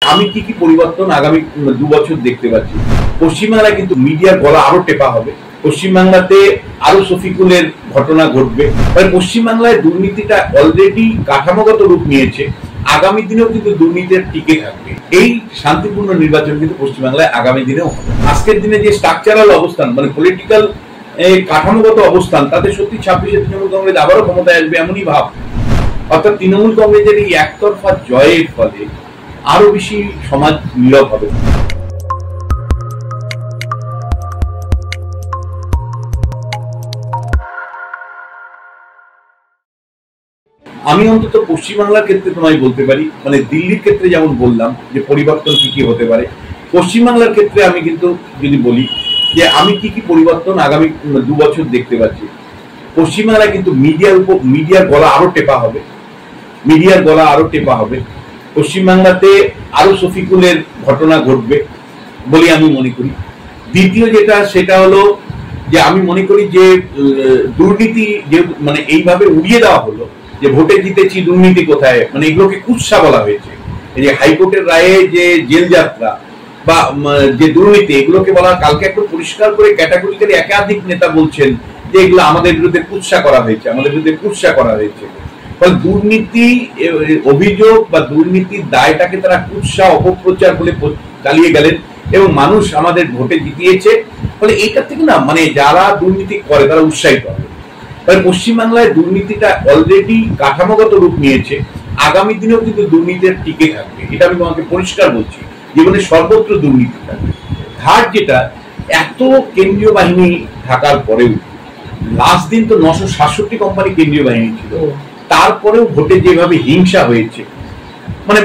আমি কি পরিবর্তন আগামী 2 বছর দেখতে পাচ্ছি। পশ্চিমবাংলায় কিন্তু মিডিয়ার গলা আরো টেপা হবে। পশ্চিমবাংলাতে আরো শফিকুলের ঘটনা ঘটবে। পশ্চিমবাংলায় দুর্নীতিটা অলরেডি কাঠামোগত রূপ নিয়েছে। আগামী দিনেও কিন্তু দুর্নীতির টিকে থাকবে। এই শান্তিপূর্ণ নির্বাচন কিন্তু পশ্চিমবাংলায় আগামী দিনেও হবে। আজকের দিনে যে স্ট্রাকচারাল অবস্থান মানে পলিটিক্যাল কাঠামোগত অবস্থান, তাতে সত্যি 26-এ তৃণমূল কংগ্রেস আবারও ক্ষমতায় আসবে এমনই ভাব। অর্থাৎ তৃণমূল কংগ্রেসের এই একতরফা জয়ের ফলে আরো বেশি সমাজ নীরব হবে। আমি অন্তত পশ্চিমবাংলার ক্ষেত্রে তোমায় বলতে পারি, মানে দিল্লির ক্ষেত্রে যেমন বললাম যে পরিবর্তন কি হতে পারে, পশ্চিমবাংলার ক্ষেত্রে আমি কিন্তু যদি বলি যে আমি কি পরিবর্তন আগামী 2 বছর দেখতে পাচ্ছি। পশ্চিমবাংলায় কিন্তু মিডিয়ার গলা আরো টেপা হবে। মিডিয়ার গলা আরো টেপা হবে। পশ্চিমবাংলাতে আরো শফিকুলের ঘটনা ঘটবে বলে আমি মনে করি। দ্বিতীয় যেটা সেটা হলো যে আমি মনে করি যে দুর্নীতি যে মানে এইভাবে উড়িয়ে দেওয়া হলো যে ভোটে জিতেছি, দুর্নীতি কোথায়, মানে এগুলোকে কুৎসা বলা হয়েছে। এই যে হাইকোর্টের রায়ে যে জেল যাত্রা বা যে দুর্নীতি, এগুলোকে বলা, কালকে একটু পরিষ্কার করে ক্যাটাগরিক্যালি একাধিক নেতা বলছেন যে এগুলো আমাদের বিরুদ্ধে কুৎসা করা হয়েছে, আমাদের বিরুদ্ধে কুৎসা করা হয়েছে। ফলে দুর্নীতি অভিযোগ বা দুর্নীতির দায়টাকে তারা কুৎসা অপপ্রচার বলে চালিয়ে গেলেন এবং মানুষ আমাদের ভোটে জিতিয়েছে। ফলে এইটা থেকে না মানে যারা দুর্নীতি করে তারা উৎসাহিত হবে। পশ্চিমবাংলায় দুর্নীতিটা অলরেডি কাঠামোগত রূপ নিয়েছে। আগামী দিনেও কিন্তু দুর্নীতির টিকে থাকবে, এটা আমি তোমাকে পরিষ্কার বলছি। জীবনে সর্বত্র দুর্নীতি থাকবে। ঘাট যেটা এত কেন্দ্রীয় বাহিনী থাকার পরেও, লাস্ট দিন তো 967 কোম্পানি কেন্দ্রীয় বাহিনী ছিল, তারপরেও ভোটে যেভাবে হিংসা হয়েছে, মানে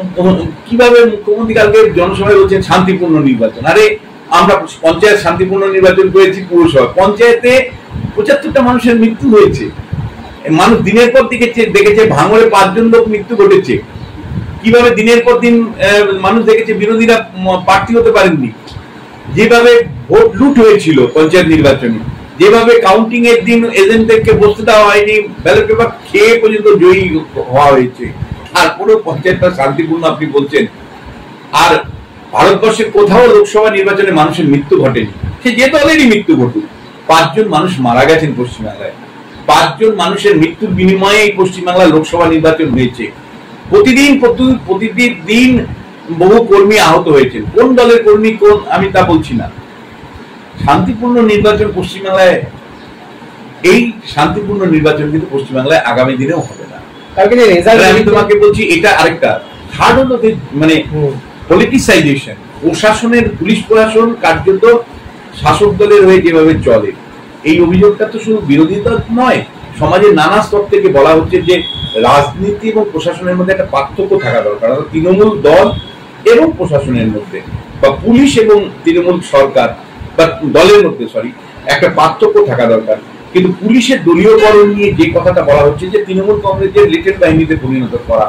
কিভাবে মুখ্যমন্ত্রী কালকে জনসভায় বলছেন শান্তিপূর্ণ নির্বাচন। আরে আমরা পঞ্চায়েত শান্তিপূর্ণ নির্বাচন করেছি, পুরসভা পঞ্চায়েতে 75টা মানুষের মৃত্যু হয়েছে। মানুষ দিনের পর দেখেছে ভাঙড়ে 5 জন লোক মৃত্যু ঘটেছে। কিভাবে দিনের পর দিন মানুষ দেখেছে বিরোধীরা প্রার্থী হতে পারেননি। যেভাবে ভোট লুট হয়েছিল পঞ্চায়েত নির্বাচনে, যেভাবে কাউন্টিং এর দিন এজেন্টদেরকে বসতে দেওয়া হয়নি, ব্যালট পেপার খেয়ে পর্যন্ত জয়ী হওয়া হয়েছে, আর পুরো পঞ্চায়েতটা শান্তিপূর্ণ আপনি বলছেন। আর ভারতবর্ষের কোথাও লোকসভা নির্বাচনে মানুষের মৃত্যু ঘটেনি। সে যে দলেরই মৃত্যু ঘটুক, 5 জন মানুষ মারা গেছেন পশ্চিমবাংলায়। 5 জন মানুষের মৃত্যুর বিনিময়ে এই পশ্চিমবাংলায় লোকসভা নির্বাচন হয়েছে। প্রতিদিন বহু কর্মী আহত হয়েছেন। কোন দলের কর্মী কোন আমি তা বলছি না। শান্তিপূর্ণ নির্বাচন পশ্চিমবাংলায়, এই শান্তিপূর্ণ নির্বাচন কিন্তু পশ্চিমবাংলায় আগামী দিনেও হবে না। আমি তোমাকে বলছি এটা আরেকটা থার্ড হলো মানে পলিটিসাইজেশন। প্রশাসনের, পুলিশ প্রশাসন কার্যত শাসক দলের হয়ে যেভাবে চলে, এই অভিযোগটা তো শুধু বিরোধী দল নয়, সমাজের নানা স্তর থেকে বলা হচ্ছে যে রাজনীতি এবং প্রশাসনের মধ্যে একটা পার্থক্য থাকা দরকার। তৃণমূল দল এবং প্রশাসনের মধ্যে বা পুলিশ এবং তৃণমূল সরকার বা দলের মধ্যে একটা পার্থক্য থাকা দরকার। কিন্তু পুলিশের দলীয়করণ নিয়ে যে কথাটা বলা হচ্ছে যে তৃণমূল কংগ্রেসের লিটল বাহিনীতে পরিণত করা,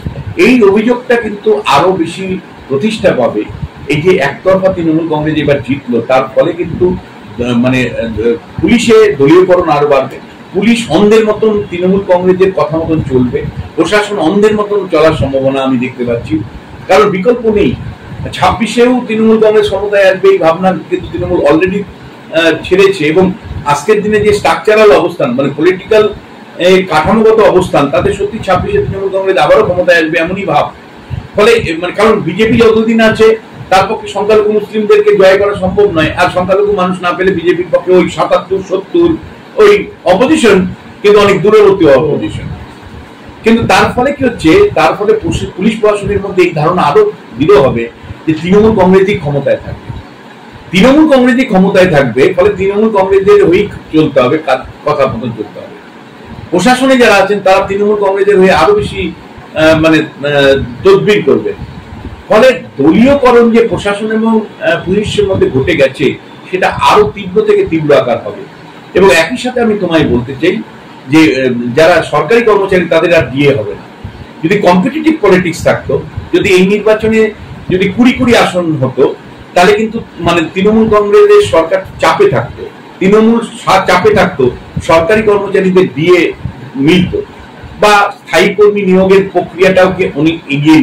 এই অভিযোগটা কিন্তু আরো বেশি প্রতিষ্ঠা পাবে। এই যে একতরফা তৃণমূল কংগ্রেস এবার জিতলো, তার ফলে কিন্তু মানে পুলিশের দলীয়করণ আরো বাড়বে। পুলিশ অন্ধের মতন তৃণমূল কংগ্রেসের কথা মতন চলবে, প্রশাসন অন্ধের মতন চলার সম্ভাবনা আমি দেখতে পাচ্ছি। কারণ বিকল্প নেই। 26-এও তৃণমূল কংগ্রেস ক্ষমতায় আসবে এই ভাবনা কিন্তু তৃণমূল অলরেডি ছেড়েছে। এবং আজকের দিনে যে স্ট্রাকচারাল অবস্থান মানে পলিটিক্যাল কাঠামোগত অবস্থান, তাতে সত্যি 26-এ তৃণমূল কংগ্রেস আবারও ক্ষমতায় আসবে এমনই ভাব। ফলে মানে কারণ বিজেপি যতদিন আছে তার পক্ষে সংখ্যালঘু মুসলিমদেরকে জয় করা সম্ভব নয়। আর সংখ্যালঘু মানুষ না পেলে বিজেপির পক্ষে ওই 77-70 ওই অপোজিশন কিন্তু অনেক দূরবর্তী অপোজিশন। কিন্তু তার ফলে কি হচ্ছে, তার ফলে পুলিশ প্রশাসনের মধ্যে এই ধারণা আরো দৃঢ় হবে যে তৃণমূল কংগ্রেসই ক্ষমতায় থাকবে। তৃণমূল কংগ্রেসই ক্ষমতায় থাকবে, ফলে তৃণমূল কংগ্রেসের হয়েই চলতে হবে, কথা মতন চলতে হবে। প্রশাসনে যারা আছেন তারা তৃণমূল কংগ্রেসের হয়ে আরো বেশি মানে তদবির করবে। ফলে দলীয়করণ যে প্রশাসন এবং পুলিশের মধ্যে ঘটে গেছে, সেটা আরো তীব্র থেকে তীব্র আকার হবে। এবং একই সাথে আমি তোমায় বলতে চাই যে যারা সরকারি কর্মচারী তাদের আর দিয়ে হবে না। যদি কম্পিটিটিভ পলিটিক্স থাকতো, যদি এই নির্বাচনে যদি 20 আসন হতো, তাহলে কিন্তু মানে তৃণমূল কংগ্রেসের সরকার চাপে থাকতো, তৃণমূল চাপে থাকতো, সরকারি কর্মচারীদের দিয়ে মিলত বা স্থায়ী কর্মী নিয়োগের প্রক্রিয়াটাকে অনেক এগিয়ে নিত।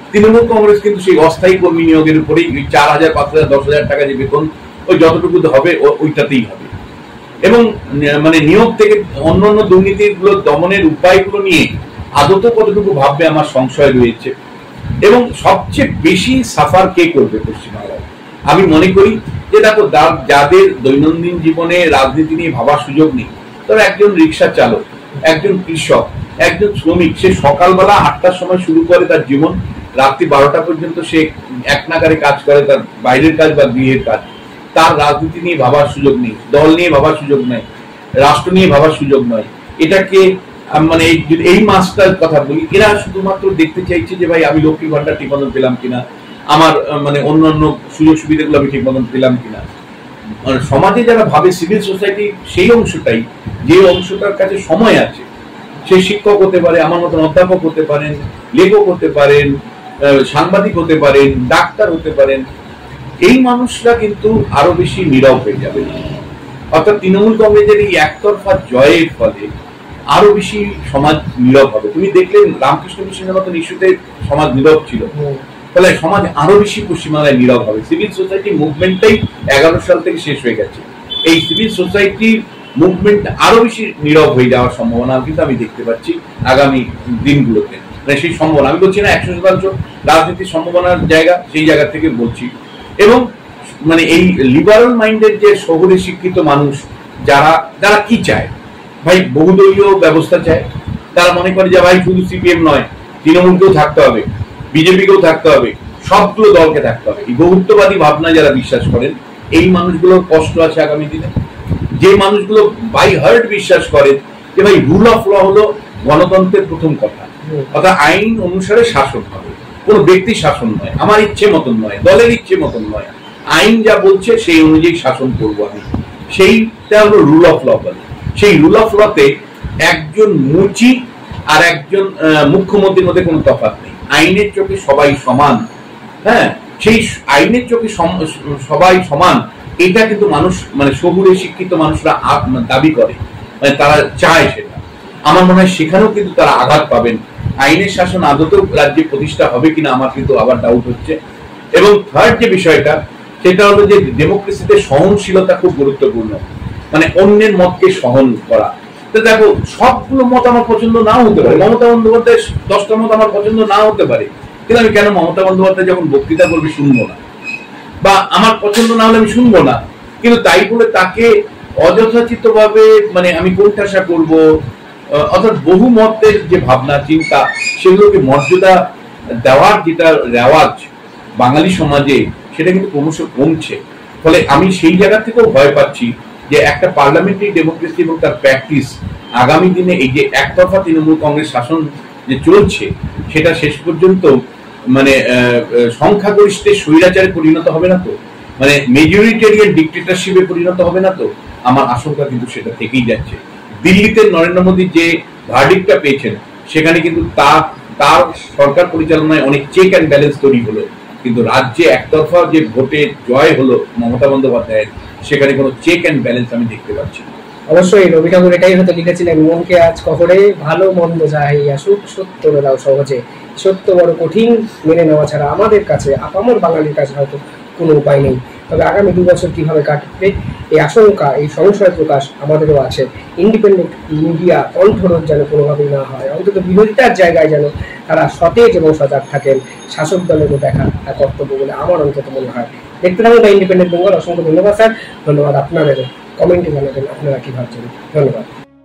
তৃণমূল কংগ্রেস কিন্তু সেই অস্থায়ী কর্মী নিয়োগের উপরেই 4,000, 5,000, 10,000 টাকা যে বেতন ওই যতটুকু হবে ওইটাতেই হবে, এবং মানে নিয়োগ থেকে অন্যান্য দুর্নীতিগুলো দমনের উপায়গুলো নিয়ে আদত কতটুকু ভাববে আমার সংশয় রয়েছে। এবং সবচেয়ে বেশি সাফার কে করবে পশ্চিমবাংলায়? আমি মনে করি যে দেখো, যাদের দৈনন্দিন জীবনে রাজনীতি নিয়ে ভাবার সুযোগ নেই, তবে একজন রিক্সা চালক, একজন কৃষক, একজন শ্রমিক, সে সকালবেলা 8টার সময় শুরু করে তার জীবন, রাত্রি 12টা পর্যন্ত সে এক নাগারে কাজ করে, তার বাইরের কাজ বা গৃহের কাজ, তার রাজনীতি নিয়ে ভাবার সুযোগ নেই, দল নিয়ে ভাবার সুযোগ নেই, রাষ্ট্র নিয়ে ভাবার সুযোগ নয়। এটাকে মানে এই মাসটার কথা বলি, এরা শুধুমাত্র দেখতে চাইছে যে ভাই আমি লক্ষ্মী ভান্ডার ঠিক মতন পেলাম কিনা, আমার মানে অন্যান্য সুযোগ সুবিধাগুলো আমি ঠিক মতন পেলাম কিনা। সমাজে যারা ভাবে সিভিল সোসাইটি সেই অংশটাই, যে অংশটার কাছে সময় আছে, সে শিক্ষক হতে পারে, আমার মতন অধ্যাপক হতে পারেন, লেখক হতে পারেন, সাংবাদিক হতে পারেন, ডাক্তার হতে পারেন, এই মানুষরা কিন্তু আরো বেশি নীরব হয়ে যাবে। অর্থাৎ তৃণমূল কংগ্রেসের এই একতরফা জয়ের ফলে আরো বেশি সমাজ নীরব হবে। তুমি দেখলে রামকৃষ্ণ মিশনের মতন ইস্যুতে সমাজ নীরব ছিল, ফলে সমাজ আরো বেশি পশ্চিমবাংলায় নীরব হবে। সিভিল সোসাইটি মুভমেন্টটাই 11 সাল থেকে শেষ হয়ে গেছে, এই সিভিল সোসাইটি মুভমেন্ট আরো বেশি নীরব হয়ে যাওয়ার সম্ভাবনা কিন্তু আমি দেখতে পাচ্ছি আগামী দিনগুলোতে। মানে সেই সম্ভাবনা, আমি বলছি না 100% রাজনীতির সম্ভাবনার জায়গা, সেই জায়গা থেকে বলছি। এবং মানে এই লিবারাল মাইন্ডের যে শহুরে শিক্ষিত মানুষ, যারা কি চায় ভাই, বহুদলীয় ব্যবস্থা চায়। তারা মনে করে যে ভাই শুধু সিপিএম নয়, তৃণমূলকেও থাকতে হবে, বিজেপিকেও থাকতে হবে, সবগুলো দলকে থাকতে হবে। এই বহুত্ববাদী ভাবনা যারা বিশ্বাস করেন, এই মানুষগুলোর কষ্ট আছে আগামী দিনে। যে মানুষগুলো বাই হার্ট বিশ্বাস করেন যে ভাই রুল অফ ল হলো গণতন্ত্রের প্রথম কথা, অর্থাৎ আইন অনুসারে শাসন হবে, কোনো ব্যক্তির শাসন নয়, আমার ইচ্ছে মতন নয়, দলের ইচ্ছে মতন নয়, আইন যা বলছে সেই অনুযায়ী শাসন করবো আমি, সেইটা হলো রুল অফ ল বলে। সেই রুল অফ লতে একজন মুচি আর একজন মুখ্যমন্ত্রীর মধ্যে কোনো তফাৎ নেই। আইনের চোখে সবাই সমান। হ্যাঁ, সেই আইনের চোখে সবাই সমান, এটা কিন্তু মানুষ মানে শহুরে শিক্ষিত মানুষরা দাবি করে, মানে তারা চায় সেটা। আমার মনে হয় সেখানেও কিন্তু তারা আঘাত পাবেন। আইনের শাসন আদতেও রাজ্যে প্রতিষ্ঠা হবে কিনা আমার কিন্তু আবার ডাউট হচ্ছে। এবং থার্ড যে বিষয়টা, সেটা হলো যে ডেমোক্রেসিতে সহনশীলতা খুব গুরুত্বপূর্ণ, মানে অন্যের মতকে সহন করা। তো দেখো, সবগুলো মত আমার পছন্দ নাও হতে পারে, মমতা বন্দ্যোপাধ্যায়ের 10টা মত আমার পছন্দ নাও হতে পারে, কিন্তু আমি কেন মমতা বন্দ্যোপাধ্যায় যখন বক্তৃতা করবে শুনবো না, বা আমার পছন্দ না হলে আমি শুনবো না, কিন্তু তাই বলে তাকে অযথাচিত ভাবে মানে আমি কোণঠাসা করব। অর্থাৎ বহু মতের যে ভাবনা চিন্তা, সেগুলোকে মর্যাদা দেওয়ার যেটা রেওয়াজ বাঙালি সমাজে, সেটা কিন্তু ক্রমশ কমছে। ফলে আমি সেই জায়গা থেকেও ভয় পাচ্ছি যে একটা পার্লামেন্টারি ডেমোক্রেসি এবং তার প্র্যাকটিস আগামী দিনে এই যে একতরফা তৃণমূল কংগ্রেস শাসন যে চলছে, সেটা শেষ পর্যন্ত মানে সংখ্যাগরিষ্ঠের স্বৈরাচারে পরিণত হবে না তো, মানে মেজরিটেরিয়ান ডিক্টেটরশিপে পরিণত হবে না তো। আমার আশঙ্কা কিন্তু সেটা থেকেই যাচ্ছে। দিল্লিতে নরেন্দ্র মোদী যে ভার্ডিক্টটা পেয়েছেন, সেখানে কিন্তু তার সরকার পরিচালনায় অনেক চেক অ্যান্ড ব্যালেন্স তৈরি হলো, কিন্তু রাজ্যে একতরফা যে ভোটে জয় হলো মমতা বন্দ্যোপাধ্যায়ের, সেখানে কোনো চেক অ্যান্ড ব্যালেন্স আমি দেখতে পাচ্ছি না। অবশ্যই রবি ঠাকুর এটাই হয়তো লিখেছিলেন, মনকে আজ কখরে ভালো মন্দ যাই আসুক সত্য দাও সহজে, সত্য বড় কঠিন, মেনে নেওয়া ছাড়া আমাদের কাছে আপামর বাঙালির কাছে হয়তো কোনো উপায় নেই। তবে আগামী 2 বছর কিভাবে কাটবে এই আশঙ্কা, এই সংশয় প্রকাশ আমাদেরও আছে। ইন্ডিপেন্ডেন্ট মিডিয়া কণ্ঠরোধ যেন কোনোভাবেই না হয়, অন্তত বিরোধিতার জায়গায় যেন তারা সতেজ এবং সজাগ থাকেন, শাসক দলেরও দেখা তার কর্তব্য বলে আমার অন্তত মনে হয়। দেখতে থাকুন দ্য ইন্ডিপেন্ডেন্ট বেঙ্গল। অসংখ্য ধন্যবাদ স্যার, ধন্যবাদ আপনাদেরও। কমেন্টে জানাবেন আপনারা কি ভাবছেন। ধন্যবাদ।